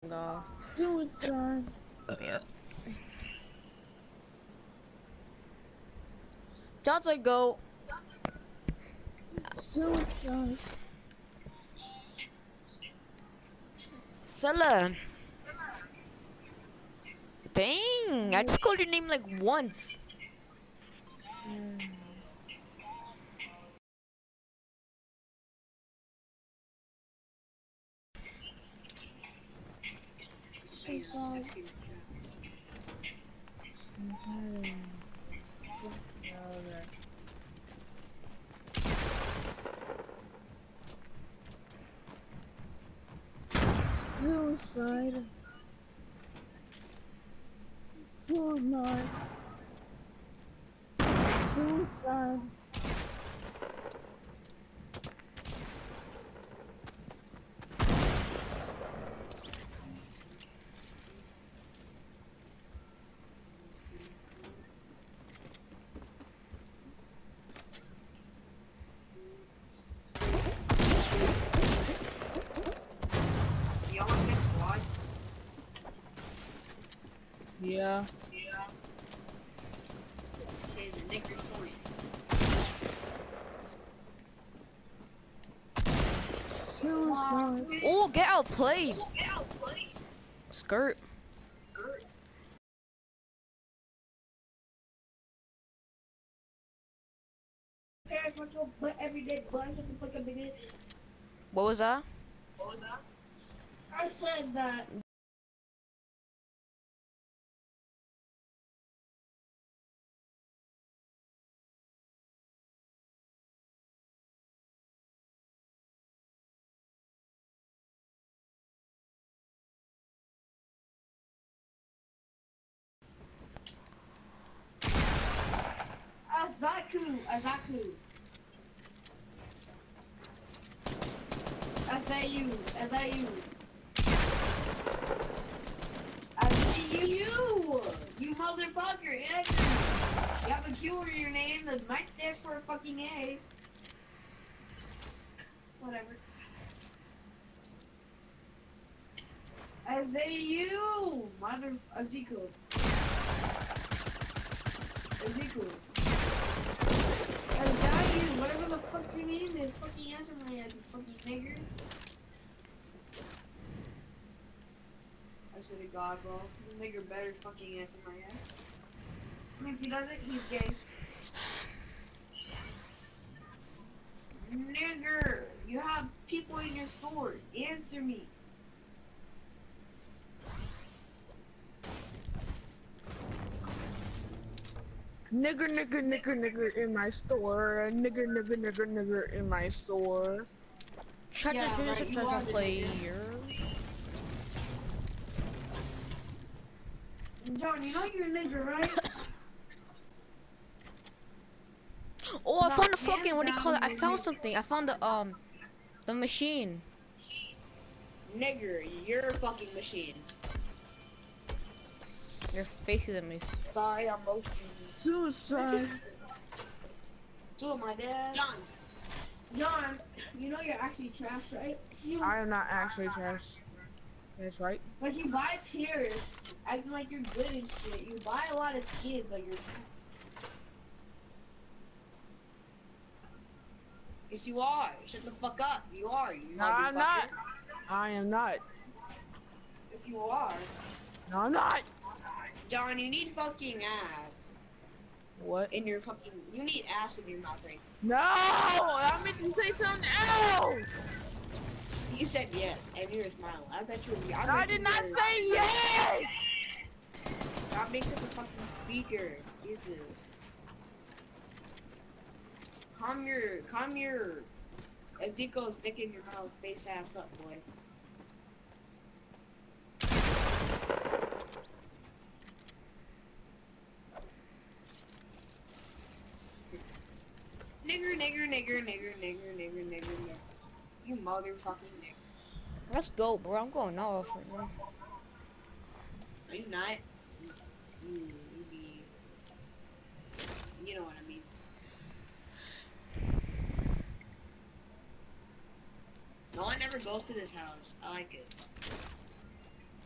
Suicide. Yeah. Dante, go. Suicide. Sella. Dang, I just called your name like once. Suicide. Suicide. Fortnite. Suicide. Y'all want this squad? Yeah. Okay, the nigger's point. Suicide. Oh, get outplayed. Skirt. Parents want your butt every day, but shut the fuck up, nigga. What was that? I said that. Azaku. I say you. You motherfucker, Andrew. You have a Q in your name that might stands for a fucking A. Whatever. I say you, Ezekiel. I tell you, whatever the fuck your name is, fucking answer my ass, you fucking nigger. I swear to God, bro. This nigger better fucking answer my ass. I mean, if he doesn't, he's gay. Nigger, you have people in your store. Answer me. Nigger in my store. Nigger in my store. Treasure, Yeah, treasure, right, you treasure are the player. John, you know you're a nigger, right? Oh, I No, found the hands fucking, what do you call down, it? I you're a found nigger. something. I found the machine. Nigger, you're a fucking machine. Your face is a machine. Sorry, I'm roasting you. Suicide. Two of my dads. John, you know you're actually trash, right? I am not actually trash. That's right. But you buy tiers, acting like you're good and shit. You buy a lot of skins, but you're trash. Yes, you are. Shut the fuck up. You are. You No, I'm motherfucker. not. I am not. Yes, you are. No, I'm not. John, you need fucking ass. What? In your fucking. You need ass in your mouth right No! I meant to say something else! now. You said yes, and you were smiling. I bet you were. I did not say yes! Stop making the fucking speaker. Jesus. Calm your Ezekiel stick in your mouth, face ass up, boy. Nigger. You motherfucking nigger. Let's go, bro. I'm going off right now. Are you not? You be. You know what I mean. No one ever goes to this house. I like it.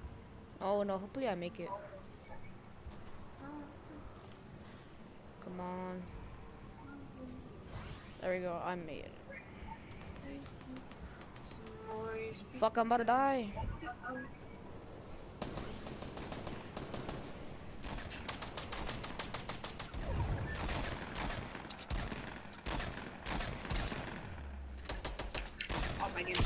Oh no, hopefully I make it. Come on. There we go, I made it. Fuck, I'm about to die. Oh my goodness.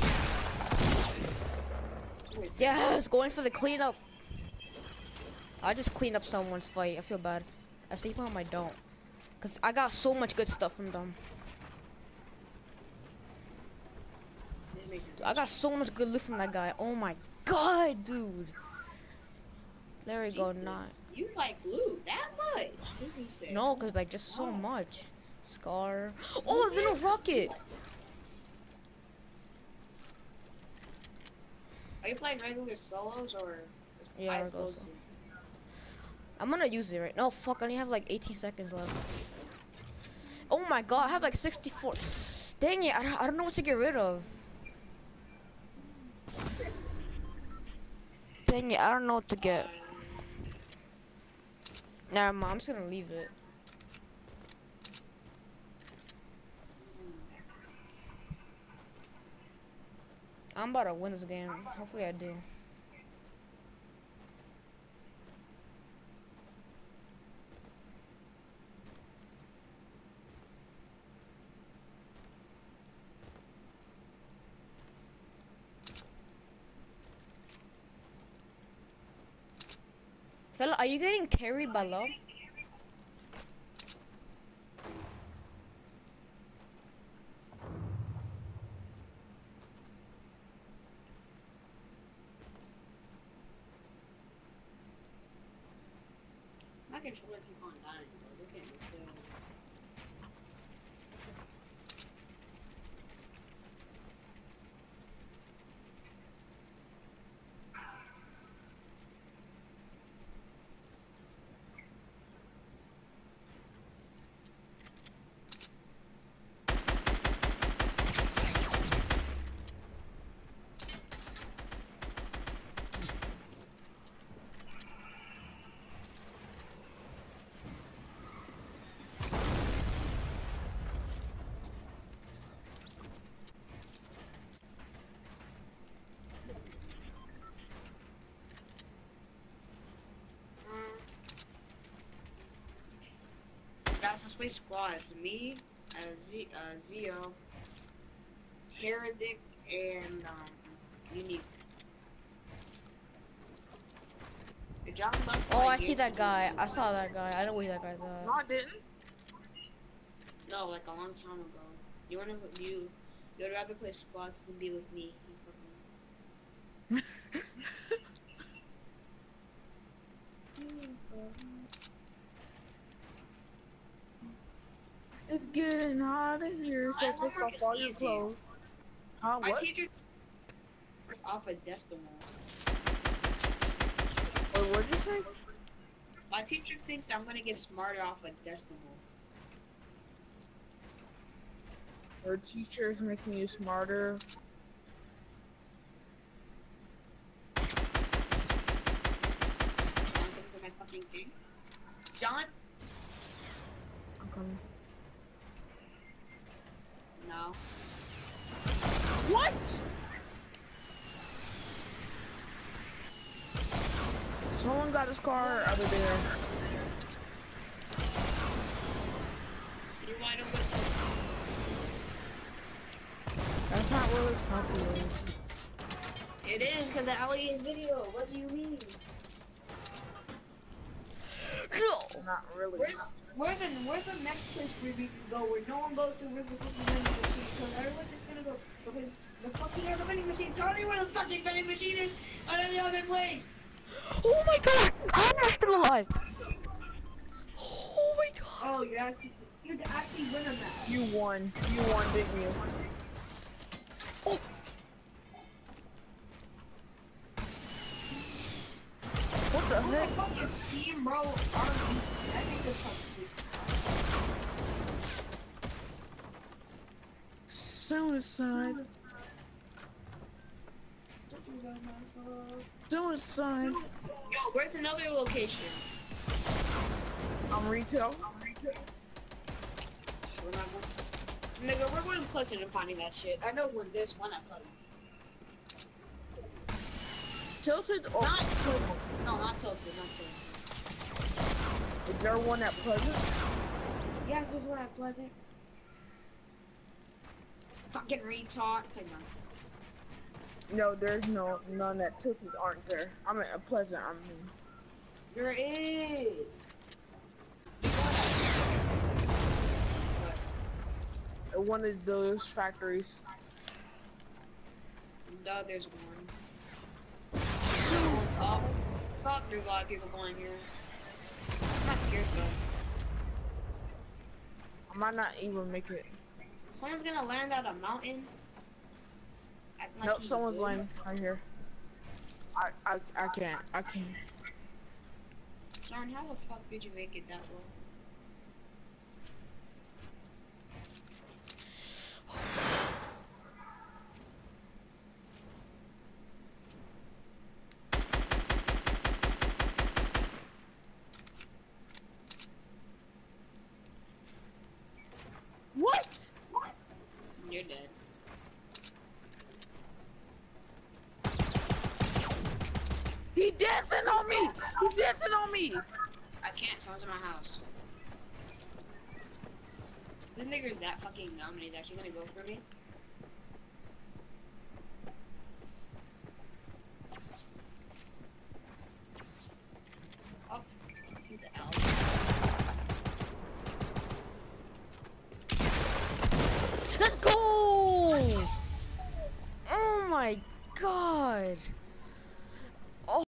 Yes, going for the cleanup. I just cleaned up someone's fight. I feel bad. I see them, I don't. Cause I got so much good stuff from them. Dude, I got so much good loot from that guy. Oh my god, dude. There we go, not. You like loot that much? What does he say? No, cause like just so much. Scar. Oh, the little rocket. Are you playing regular solos or? Yeah, regular solo. I'm gonna use it right now. No, fuck, I only have like 18 seconds left. Oh my god, I have like 64. Dang it, I don't know what to get rid of. Dang it, I don't know what to get. Nah, I'm just gonna leave it. I'm about to win this game. Hopefully I do. Stella, are you getting carried by love? My controller keep on dying, bro. Look at this thing. Guys, let's play squads. Me, Zio, Herodic, and Unique. John left. Oh, I see that guy. I saw that guy. I know where that guy's at. No, I didn't. No, like a long time ago. You you'd rather play squads than be with me. It's getting hot in here, so take off all your clothes. Huh, My what? teacher off of decimals. Wait, what'd you say? My teacher thinks I'm gonna get smarter off of decimals. Your teacher's making you smarter. My fucking thing. John? I'm coming. No. What? Someone got his car over there. You know why I don't go to. That's not really popular. It is because of Ali's video. What do you mean? No. Not really. Where's the next place where we can go where no one goes to? Where's the fucking vending machine? Because everyone's just gonna go because the fucking other vending machine. Tell me where the fucking vending machine is on any other place. Oh my god! How am I still alive? Oh my god! Oh, you actually win on that. You won. You won, didn't you? Oh. What the heck? Fucking team, bro. RB. I think this fucking. Suicide. Suicide. Yo, where's another location? I'm retail. We're not going. Nigga, we're going to Pleasant and finding that shit. I know when there's one at Pleasant. Tilted or Not tilted. No, not tilted. Not tilted. is there one at Pleasant? Yes, there's one at Pleasant. Fucking retard. Take none. No, there's none at Tilted aren't there. I'm at Pleasant. I mean, There is. at one of those factories. No, there's one. Oh, fuck, there's a lot of people going here. I'm not scared though. I might not even make it. Someone's gonna land at a mountain. Acting like Nope, he's someone's good. landing right here. I can't. I can't. John, how the fuck did you make it that low? What? You're dead. He dancing on me! He dancing on me! I can't, someone's in my house. This nigger's that fucking dumb and he's actually gonna go for me.